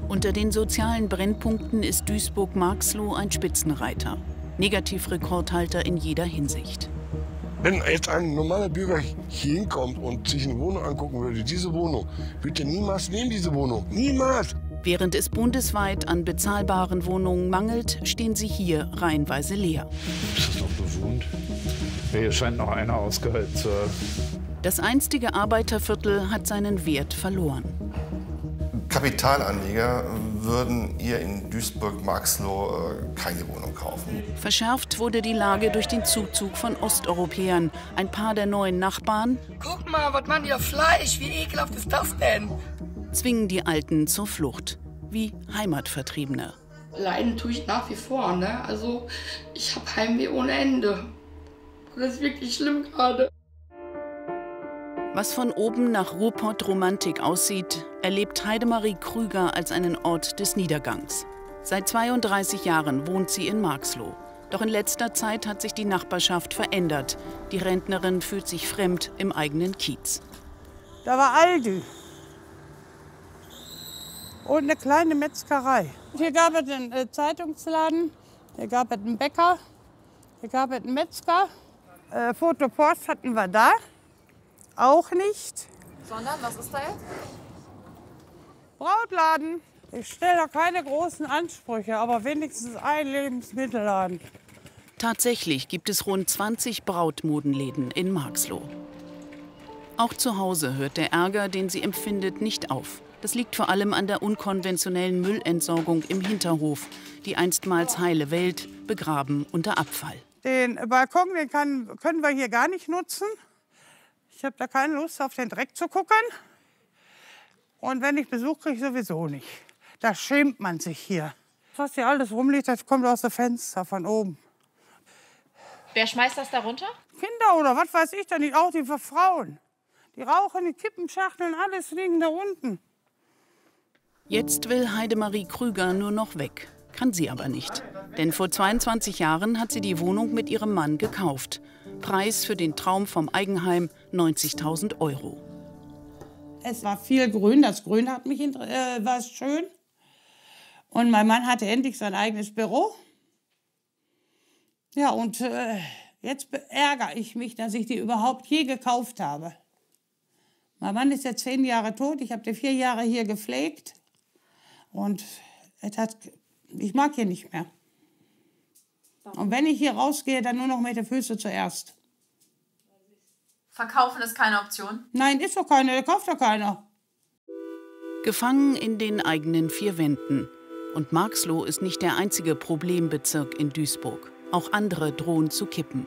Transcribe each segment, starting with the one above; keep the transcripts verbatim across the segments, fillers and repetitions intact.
Unter den sozialen Brennpunkten ist Duisburg-Marxloh ein Spitzenreiter. Negativrekordhalter in jeder Hinsicht. Wenn jetzt ein normaler Bürger hier hinkommt und sich eine Wohnung angucken würde, diese Wohnung, würde er niemals nehmen, diese Wohnung. Niemals! Während es bundesweit an bezahlbaren Wohnungen mangelt, stehen sie hier reihenweise leer. Ist das noch bewohnt? Ja, hier scheint noch einer ausgehalten zu haben. Das einstige Arbeiterviertel hat seinen Wert verloren. Kapitalanleger würden hier in Duisburg-Marxloh keine Wohnung kaufen. Verschärft wurde die Lage durch den Zuzug von Osteuropäern. Ein paar der neuen Nachbarn, guck mal, was man hier Fleisch, wie ekelhaft ist das denn? Zwingen die Alten zur Flucht, wie Heimatvertriebene. Leiden tue ich nach wie vor, ne? Also ich habe Heimweh ohne Ende. Das ist wirklich schlimm gerade. Was von oben nach Ruhrpott-Romantik aussieht, erlebt Heidemarie Krüger als einen Ort des Niedergangs. Seit zweiunddreißig Jahren wohnt sie in Marxloh. Doch in letzter Zeit hat sich die Nachbarschaft verändert. Die Rentnerin fühlt sich fremd im eigenen Kiez. Da war Aldi und eine kleine Metzgerei. Hier gab es einen äh, Zeitungsladen, hier gab es einen Bäcker, hier gab es einen Metzger. Äh, Fotopost hatten wir da. Auch nicht. Sondern, was ist da jetzt? Brautladen. Ich stelle da keine großen Ansprüche, aber wenigstens ein Lebensmittelladen. Tatsächlich gibt es rund zwanzig Brautmodenläden in Marxloh. Auch zu Hause hört der Ärger, den sie empfindet, nicht auf. Das liegt vor allem an der unkonventionellen Müllentsorgung im Hinterhof. Die einstmals heile Welt begraben unter Abfall. Den Balkon, den kann, können wir hier gar nicht nutzen. Ich habe da keine Lust, auf den Dreck zu gucken. Und wenn ich Besuch kriege, sowieso nicht. Da schämt man sich hier. Was hier alles rumliegt, das kommt aus dem Fenster von oben. Wer schmeißt das da runter? Kinder oder was weiß ich da nicht, auch die Frauen. Die rauchen, die Kippenschachteln, alles liegen da unten. Jetzt will Heidemarie Krüger nur noch weg. Kann sie aber nicht. Denn vor zweiundzwanzig Jahren hat sie die Wohnung mit ihrem Mann gekauft. Preis für den Traum vom Eigenheim neunzigtausend Euro. Es war viel Grün, das Grün hat mich, äh, war schön. Und mein Mann hatte endlich sein eigenes Büro. Ja, und äh, jetzt ärgere ich mich, dass ich die überhaupt je gekauft habe. Mein Mann ist jetzt zehn Jahre tot, ich habe die vier Jahre hier gepflegt. Und es hat, ich mag hier nicht mehr. Und wenn ich hier rausgehe, dann nur noch mit den Füßen zuerst. Verkaufen ist keine Option? Nein, ist doch keine, der kauft doch keiner. Gefangen in den eigenen vier Wänden. Und Marxloh ist nicht der einzige Problembezirk in Duisburg. Auch andere drohen zu kippen.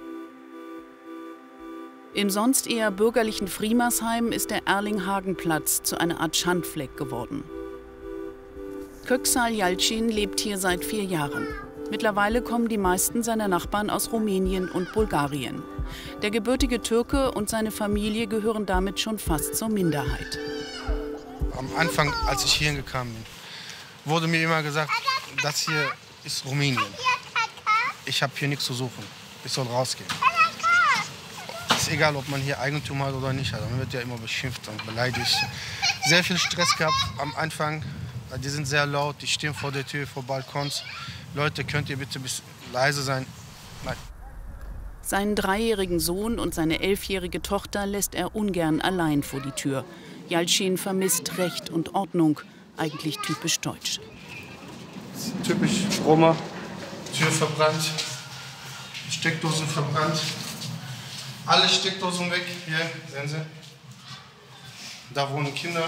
Im sonst eher bürgerlichen Friemersheim ist der Erlinghagenplatz zu einer Art Schandfleck geworden. Köksal Yalcin lebt hier seit vier Jahren. Mittlerweile kommen die meisten seiner Nachbarn aus Rumänien und Bulgarien. Der gebürtige Türke und seine Familie gehören damit schon fast zur Minderheit. Am Anfang, als ich hierhin gekommen bin, wurde mir immer gesagt, das hier ist Rumänien. Ich habe hier nichts zu suchen. Ich soll rausgehen. Ist egal, ob man hier Eigentum hat oder nicht hat. Man wird ja immer beschimpft und beleidigt. Sehr viel Stress gehabt am Anfang. Die sind sehr laut, die stehen vor der Tür, vor Balkons. Leute, könnt ihr bitte ein bisschen leise sein? Nein. Seinen dreijährigen Sohn und seine elfjährige Tochter lässt er ungern allein vor die Tür. Yalcin vermisst Recht und Ordnung, eigentlich typisch deutsch. Typisch Roma. Tür verbrannt, Steckdosen verbrannt. Alle Steckdosen weg, hier, sehen Sie. Da wohnen Kinder.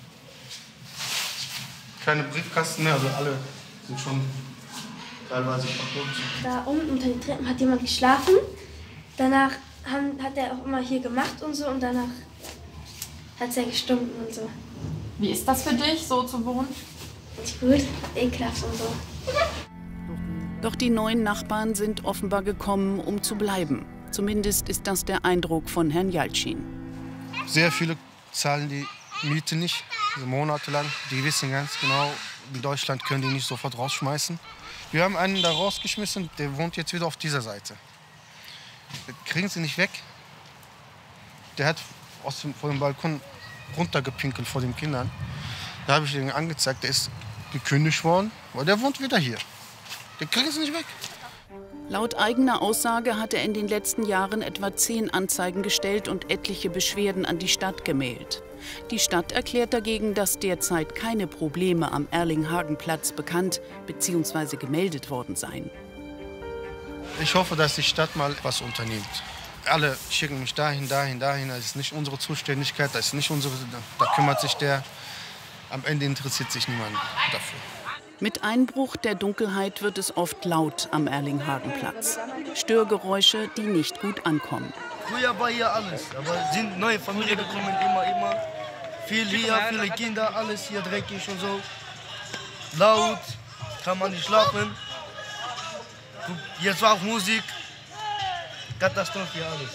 Keine Briefkasten mehr, also alle sind schon teilweise kaputt. Da unten unter den Treppen hat jemand geschlafen. Danach haben, hat er auch immer hier gemacht und so. Und danach hat es ja gestunken und so. Wie ist das für dich, so zu wohnen? Nicht gut, ekelhaft und so. Doch die neuen Nachbarn sind offenbar gekommen, um zu bleiben. Zumindest ist das der Eindruck von Herrn Yalcin. Sehr viele zahlen die Miete nicht, also monatelang. Die wissen ganz genau, in Deutschland können die nicht sofort rausschmeißen. Wir haben einen da rausgeschmissen, der wohnt jetzt wieder auf dieser Seite. Den kriegen sie nicht weg. Der hat aus dem, vor dem Balkon runtergepinkelt vor den Kindern. Da habe ich den angezeigt, der ist gekündigt worden, aber der wohnt wieder hier. Den kriegen sie nicht weg. Laut eigener Aussage hat er in den letzten Jahren etwa zehn Anzeigen gestellt und etliche Beschwerden an die Stadt gemeldet. Die Stadt erklärt dagegen, dass derzeit keine Probleme am Erlinghagenplatz bekannt bzw. gemeldet worden seien. Ich hoffe, dass die Stadt mal was unternimmt. Alle schicken mich dahin, dahin, dahin. Das ist nicht unsere Zuständigkeit, das ist nicht unsere, da kümmert sich der. Am Ende interessiert sich niemand dafür. Mit Einbruch der Dunkelheit wird es oft laut am Erlinghagenplatz. Störgeräusche, die nicht gut ankommen. Früher war hier alles, aber sind neue Familien gekommen, immer, immer. Viel hier, viele Kinder, alles hier dreckig und so. Laut, kann man nicht schlafen. Jetzt war auch Musik. Katastrophe hier alles.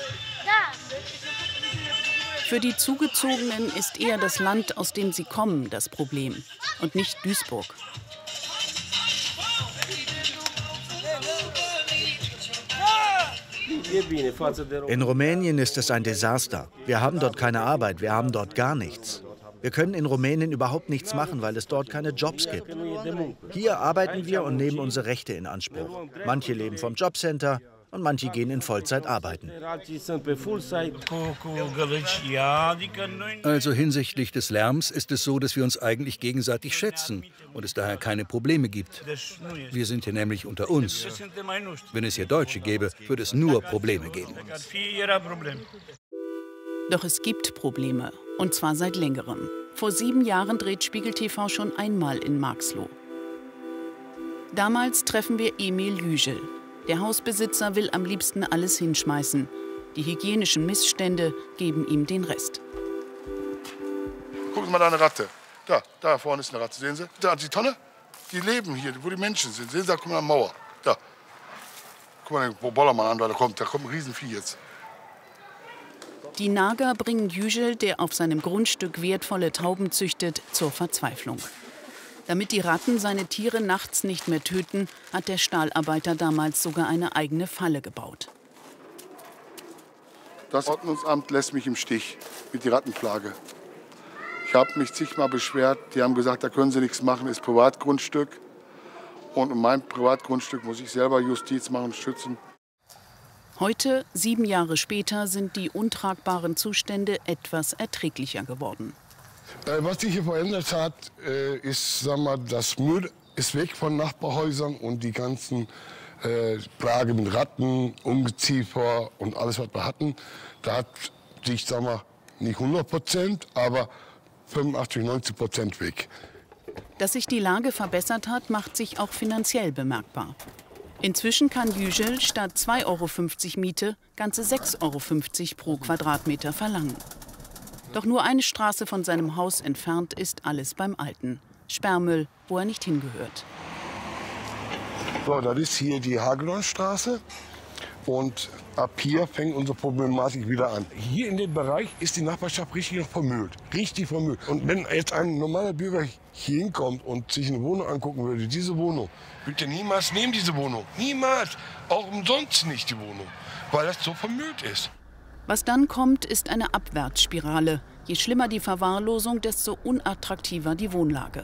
Für die Zugezogenen ist eher das Land, aus dem sie kommen, das Problem und nicht Duisburg. In Rumänien ist es ein Desaster. Wir haben dort keine Arbeit, wir haben dort gar nichts. Wir können in Rumänien überhaupt nichts machen, weil es dort keine Jobs gibt. Hier arbeiten wir und nehmen unsere Rechte in Anspruch. Manche leben vom Jobcenter und manche gehen in Vollzeit arbeiten. Also hinsichtlich des Lärms ist es so, dass wir uns eigentlich gegenseitig schätzen und es daher keine Probleme gibt. Wir sind hier nämlich unter uns. Wenn es hier Deutsche gäbe, würde es nur Probleme geben. Doch es gibt Probleme, und zwar seit längerem. Vor sieben Jahren dreht Spiegel T V schon einmal in Marxloh. Damals treffen wir Emil Yücel. Der Hausbesitzer will am liebsten alles hinschmeißen. Die hygienischen Missstände geben ihm den Rest. Gucken Sie mal da eine Ratte. Da, da vorne ist eine Ratte, sehen Sie? Da, die Tonne, die leben hier, wo die Menschen sind. Sehen Sie, da kommt eine Mauer. Da. Guck mal den Bollermann an, da kommt, da kommt ein Riesenvieh jetzt. Die Nager bringen Yücel, der auf seinem Grundstück wertvolle Tauben züchtet, zur Verzweiflung. Damit die Ratten seine Tiere nachts nicht mehr töten, hat der Stahlarbeiter damals sogar eine eigene Falle gebaut. Das Ordnungsamt lässt mich im Stich mit der Rattenplage. Ich habe mich zigmal beschwert. Die haben gesagt, da können Sie nichts machen, ist Privatgrundstück. Und um mein Privatgrundstück muss ich selber Justiz machen und schützen. Heute, sieben Jahre später, sind die untragbaren Zustände etwas erträglicher geworden. Was sich hier verändert hat, ist, sagen wir, das Müll ist weg von Nachbarhäusern und die ganzen äh, Plage mit Ratten, Ungeziefer und alles, was wir hatten. Da hat sich, sagen wir, nicht hundert Prozent, aber fünfundachtzig, neunzig Prozent weg. Dass sich die Lage verbessert hat, macht sich auch finanziell bemerkbar. Inzwischen kann Yücel statt zwei Euro fünfzig Miete ganze sechs Euro fünfzig pro Quadratmeter verlangen. Doch nur eine Straße von seinem Haus entfernt ist alles beim Alten. Sperrmüll, wo er nicht hingehört. So, das ist hier die Hagedornstraße. Und ab hier fängt unsere Problematik wieder an. Hier in dem Bereich ist die Nachbarschaft richtig noch vermüllt. Richtig vermüllt. Und wenn jetzt ein normaler Bürger hier hinkommt und sich eine Wohnung angucken würde, diese Wohnung, würde er niemals nehmen, diese Wohnung. Niemals. Auch umsonst nicht die Wohnung. Weil das so vermüllt ist. Was dann kommt, ist eine Abwärtsspirale. Je schlimmer die Verwahrlosung, desto unattraktiver die Wohnlage.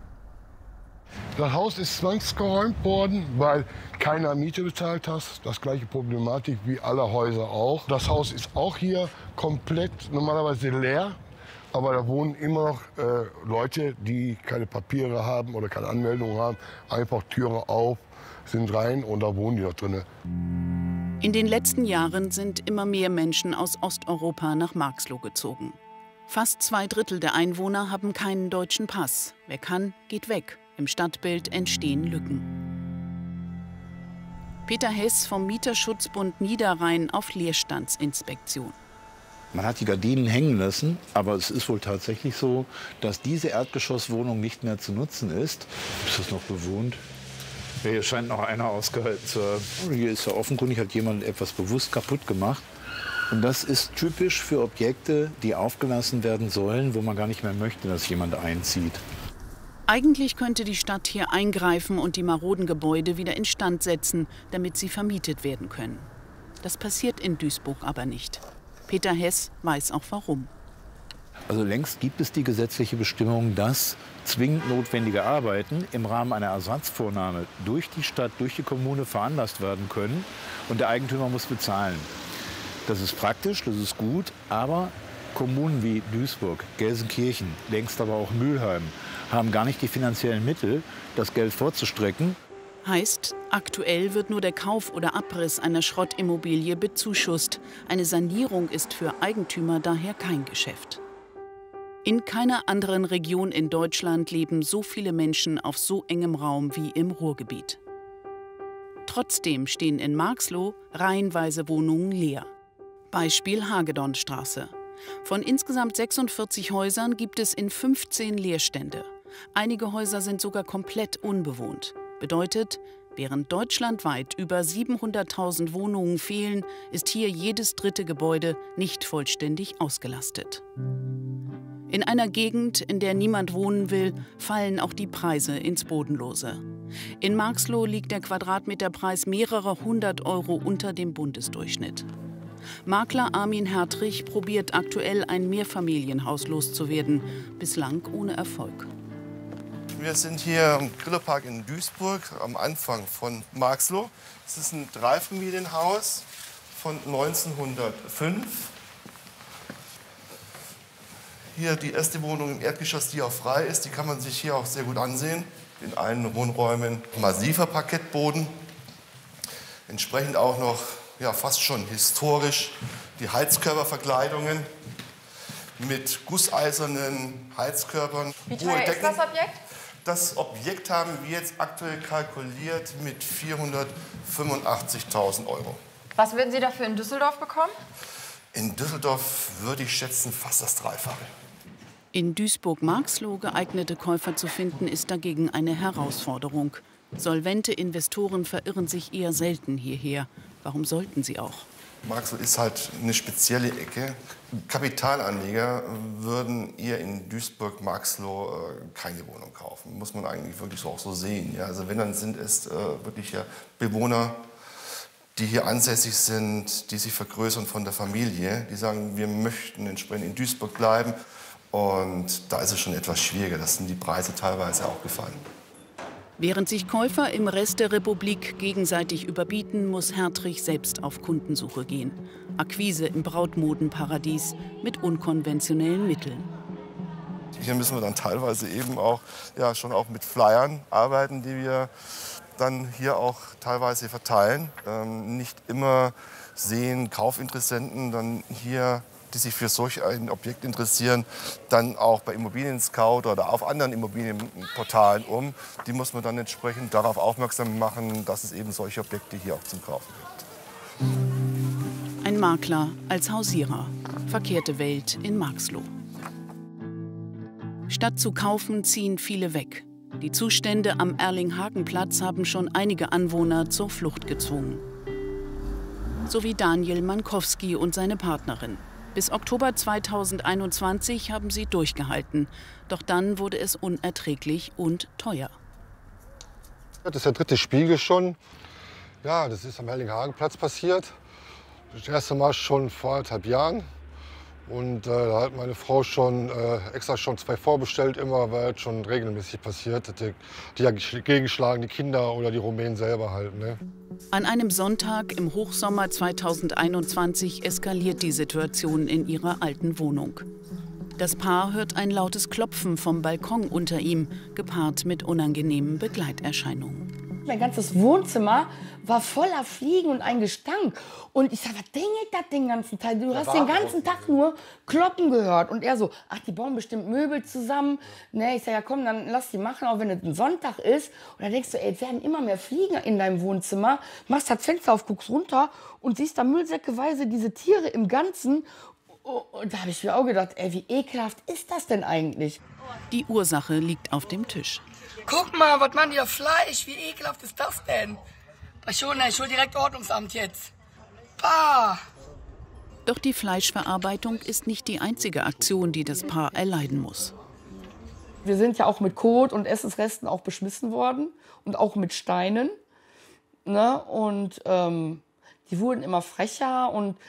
Das Haus ist zwangsgeräumt worden, weil keiner Miete bezahlt hat. Das gleiche Problematik wie alle Häuser auch. Das Haus ist auch hier komplett normalerweise leer. Aber da wohnen immer noch äh, Leute, die keine Papiere haben oder keine Anmeldung haben. Einfach Türen auf, sind rein und da wohnen die noch drin. In den letzten Jahren sind immer mehr Menschen aus Osteuropa nach Marxloh gezogen. Fast zwei Drittel der Einwohner haben keinen deutschen Pass. Wer kann, geht weg. Im Stadtbild entstehen Lücken. Peter Hess vom Mieterschutzbund Niederrhein auf Leerstandsinspektion. Man hat die Gardinen hängen lassen, aber es ist wohl tatsächlich so, dass diese Erdgeschosswohnung nicht mehr zu nutzen ist. Ist das noch bewohnt? Ja, hier scheint noch einer ausgehalten zu haben. Hier ist ja offenkundig, hat jemand etwas bewusst kaputt gemacht. Und das ist typisch für Objekte, die aufgelassen werden sollen, wo man gar nicht mehr möchte, dass jemand einzieht. Eigentlich könnte die Stadt hier eingreifen und die maroden Gebäude wieder instand setzen, damit sie vermietet werden können. Das passiert in Duisburg aber nicht. Peter Hess weiß auch warum. Also längst gibt es die gesetzliche Bestimmung, dass zwingend notwendige Arbeiten im Rahmen einer Ersatzvornahme durch die Stadt, durch die Kommune veranlasst werden können und der Eigentümer muss bezahlen. Das ist praktisch, das ist gut, aber Kommunen wie Duisburg, Gelsenkirchen, längst aber auch Mülheim haben gar nicht die finanziellen Mittel, das Geld vorzustrecken. Heißt, aktuell wird nur der Kauf oder Abriss einer Schrottimmobilie bezuschusst. Eine Sanierung ist für Eigentümer daher kein Geschäft. In keiner anderen Region in Deutschland leben so viele Menschen auf so engem Raum wie im Ruhrgebiet. Trotzdem stehen in Marxloh reihenweise Wohnungen leer. Beispiel Hagedornstraße. Von insgesamt sechsundvierzig Häusern gibt es in fünfzehn Leerstände. Einige Häuser sind sogar komplett unbewohnt. Bedeutet, während deutschlandweit über siebenhunderttausend Wohnungen fehlen, ist hier jedes dritte Gebäude nicht vollständig ausgelastet. In einer Gegend, in der niemand wohnen will, fallen auch die Preise ins Bodenlose. In Marxloh liegt der Quadratmeterpreis mehrere hundert Euro unter dem Bundesdurchschnitt. Makler Armin Hertrich probiert aktuell ein Mehrfamilienhaus loszuwerden, bislang ohne Erfolg. Wir sind hier im Grillerpark in Duisburg am Anfang von Marxloh. Es ist ein Dreifamilienhaus von neunzehnhundertfünf. Hier die erste Wohnung im Erdgeschoss, die auch frei ist, die kann man sich hier auch sehr gut ansehen. In allen Wohnräumen massiver Parkettboden. Entsprechend auch noch ja, fast schon historisch die Heizkörperverkleidungen mit gusseisernen Heizkörpern. Wie teuer ist das Objekt? Das Objekt haben wir jetzt aktuell kalkuliert mit vierhundertfünfundachtzigtausend Euro. Was würden Sie dafür in Düsseldorf bekommen? In Düsseldorf würde ich schätzen fast das Dreifache. In Duisburg-Marxloh geeignete Käufer zu finden, ist dagegen eine Herausforderung. Solvente Investoren verirren sich eher selten hierher. Warum sollten sie auch? Marxloh ist halt eine spezielle Ecke. Kapitalanleger würden eher in Duisburg-Marxloh äh, keine Wohnung kaufen. Muss man eigentlich wirklich so auch so sehen. Ja? Also wenn, dann sind es äh, wirklich ja Bewohner, die hier ansässig sind, die sich vergrößern von der Familie. Die sagen, wir möchten entsprechend in Duisburg bleiben. Und da ist es schon etwas schwieriger. Da sind die Preise teilweise auch gefallen. Während sich Käufer im Rest der Republik gegenseitig überbieten, muss Hertrich selbst auf Kundensuche gehen. Akquise im Brautmodenparadies mit unkonventionellen Mitteln. Hier müssen wir dann teilweise eben auch, ja, schon auch mit Flyern arbeiten, die wir dann hier auch teilweise verteilen. Ähm, nicht immer sehen Kaufinteressenten dann hier, die sich für solch ein Objekt interessieren, dann auch bei Immobilien Scout oder auf anderen Immobilienportalen um. Die muss man dann entsprechend darauf aufmerksam machen, dass es eben solche Objekte hier auch zum Kaufen gibt. Ein Makler als Hausierer. Verkehrte Welt in Marxloh. Statt zu kaufen, ziehen viele weg. Die Zustände am Erlinghagenplatz haben schon einige Anwohner zur Flucht gezwungen. So wie Daniel Mankowski und seine Partnerin. Bis Oktober zweitausendeinundzwanzig haben sie durchgehalten. Doch dann wurde es unerträglich und teuer. Das ist der dritte Spiegel schon. Ja, das ist am Erlinghagenplatz passiert. Das erste Mal schon vor anderthalb Jahren. Und äh, da hat meine Frau schon äh, extra schon zwei vorbestellt, immer, weil es schon regelmäßig passiert. Die, die ja gegenschlagen, die Kinder oder die Rumänen selber halt. Ne? An einem Sonntag im Hochsommer zweitausendeinundzwanzig eskaliert die Situation in ihrer alten Wohnung. Das Paar hört ein lautes Klopfen vom Balkon unter ihm, gepaart mit unangenehmen Begleiterscheinungen. Mein ganzes Wohnzimmer war voller Fliegen und ein Gestank. Und ich sag, was dingelt das den ganzen Tag? Du hast den ganzen Tag nur Kloppen gehört. Und er so, ach, die bauen bestimmt Möbel zusammen. Ne, ich sag, ja komm, dann lass die machen, auch wenn es ein Sonntag ist. Und dann denkst du, ey, es werden immer mehr Fliegen in deinem Wohnzimmer. Machst das Fenster auf, guckst runter und siehst da müllsäckeweise diese Tiere im Ganzen. Und da habe ich mir auch gedacht, ey, wie ekelhaft ist das denn eigentlich? Die Ursache liegt auf dem Tisch. Guck mal, was machen die da Fleisch? Wie ekelhaft ist das denn? Ich hole hol direkt Ordnungsamt jetzt. Bah! Doch die Fleischverarbeitung ist nicht die einzige Aktion, die das Paar erleiden muss. Wir sind ja auch mit Kot und Essensresten auch beschmissen worden und auch mit Steinen. Ne? Und ähm, die wurden immer frecher und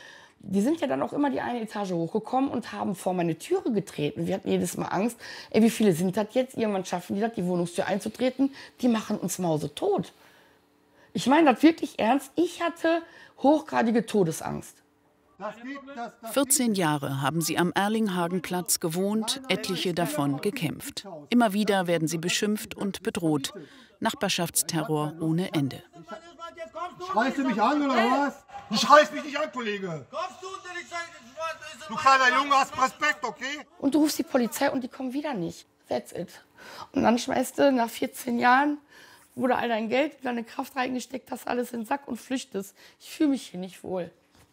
Die sind ja dann auch immer die eine Etage hochgekommen und haben vor meine Türe getreten. Wir hatten jedes Mal Angst, ey, wie viele sind das jetzt? Irgendwann schaffen die das, die Wohnungstür einzutreten. Die machen uns mausetot. Ich meine das wirklich ernst. Ich hatte hochgradige Todesangst. vierzehn Jahre haben sie am Erlinghagenplatz gewohnt, etliche davon gekämpft. Immer wieder werden sie beschimpft und bedroht. Nachbarschaftsterror ohne Ende. Schreist du mich an oder was? Du schreist mich nicht an, Kollege. Du kleiner Junge, hast Respekt, okay? Und du rufst die Polizei und die kommen wieder nicht. That's it. Und dann schmeißt du nach vierzehn Jahren, wo du all dein Geld, deine Kraft reingesteckt hast, alles in den Sack und flüchtest. Ich fühle mich hier nicht wohl.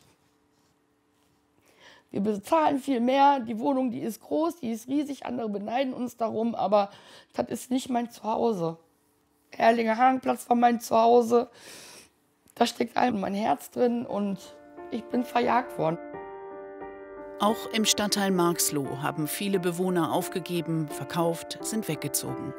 Wir bezahlen viel mehr, die Wohnung, die ist groß, die ist riesig, andere beneiden uns darum, aber das ist nicht mein Zuhause. Erlinghagenplatz war mein Zuhause, da steckt einem mein Herz drin und ich bin verjagt worden. Auch im Stadtteil Marxloh haben viele Bewohner aufgegeben, verkauft, sind weggezogen.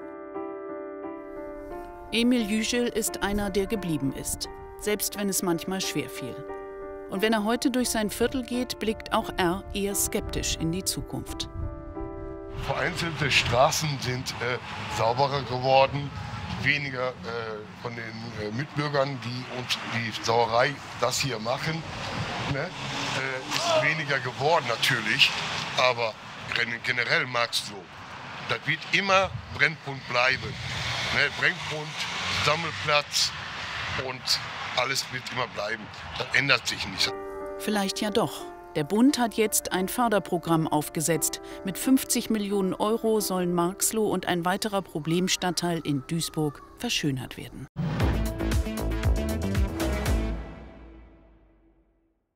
Emil Yücel ist einer, der geblieben ist, selbst wenn es manchmal schwer fiel. Und wenn er heute durch sein Viertel geht, blickt auch er eher skeptisch in die Zukunft. Vereinzelte Straßen sind äh, sauberer geworden. Weniger äh, von den äh, Mitbürgern, die uns die Sauerei das hier machen, ne? äh, ist weniger geworden natürlich. Aber generell Marxloh, das wird immer Brennpunkt bleiben. Ne? Brennpunkt, Sammelplatz und alles wird immer bleiben. Das ändert sich nicht. Vielleicht ja doch. Der Bund hat jetzt ein Förderprogramm aufgesetzt. Mit fünfzig Millionen Euro sollen Marxloh und ein weiterer Problemstadtteil in Duisburg verschönert werden.